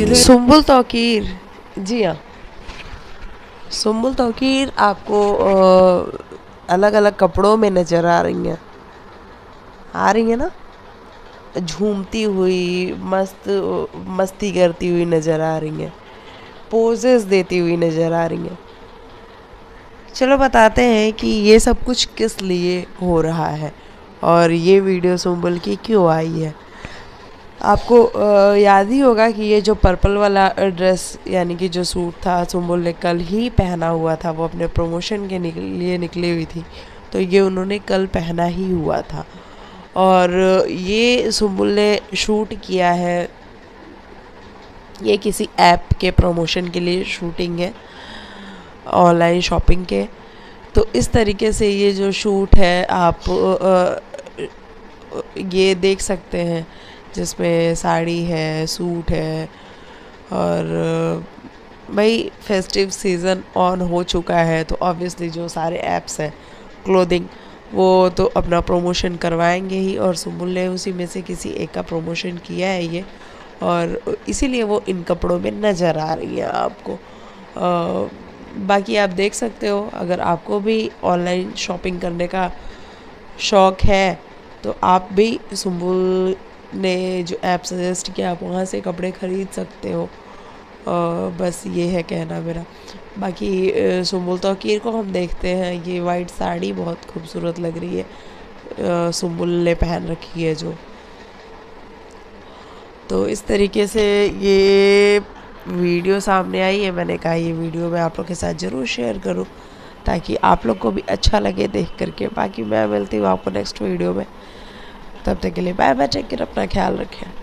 सुम्बुल तौकीर, जी हाँ, सुम्बुल तौकीर आपको अलग अलग कपड़ों में नज़र आ रही है ना, झूमती हुई, मस्ती करती हुई नज़र आ रही हैं, पोजेस देती हुई नज़र आ रही हैं। चलो बताते हैं कि ये सब कुछ किस लिए हो रहा है और ये वीडियो सुम्बुल की क्यों आई है। आपको याद ही होगा कि ये जो पर्पल वाला ड्रेस यानी कि जो सूट था सुम्बुल ने कल ही पहना हुआ था, वो अपने प्रमोशन के लिए निकली हुई थी, तो ये उन्होंने कल पहना ही हुआ था। और ये सुम्बुल ने शूट किया है, ये किसी ऐप के प्रमोशन के लिए शूटिंग है, ऑनलाइन शॉपिंग के। तो इस तरीके से ये जो शूट है आप ये देख सकते हैं, जिसमें साड़ी है, सूट है, और भाई फेस्टिव सीज़न ऑन हो चुका है तो ऑब्वियसली जो सारे ऐप्स हैं क्लोथिंग वो तो अपना प्रमोशन करवाएंगे ही, और सुम्बुल ने उसी में से किसी एक का प्रमोशन किया है ये, और इसीलिए वो इन कपड़ों में नज़र आ रही है आपको। बाकी आप देख सकते हो, अगर आपको भी ऑनलाइन शॉपिंग करने का शौक़ है तो आप भी सुम्बुल ने जो ऐप सजेस्ट किया आप वहाँ से कपड़े ख़रीद सकते हो। बस ये है कहना मेरा। बाकी सुम्बुल तौकीर को हम देखते हैं, ये वाइट साड़ी बहुत खूबसूरत लग रही है, सुम्बुल ने पहन रखी है जो। तो इस तरीके से ये वीडियो सामने आई है, मैंने कहा ये वीडियो मैं आप लोग के साथ ज़रूर शेयर करूं ताकि आप लोग को भी अच्छा लगे देख करके। बाकी मैं मिलती हूँ आपको नेक्स्ट वीडियो में, तब तक के लिए बाय बाय, टेक केयर, अपना ख्याल रखें।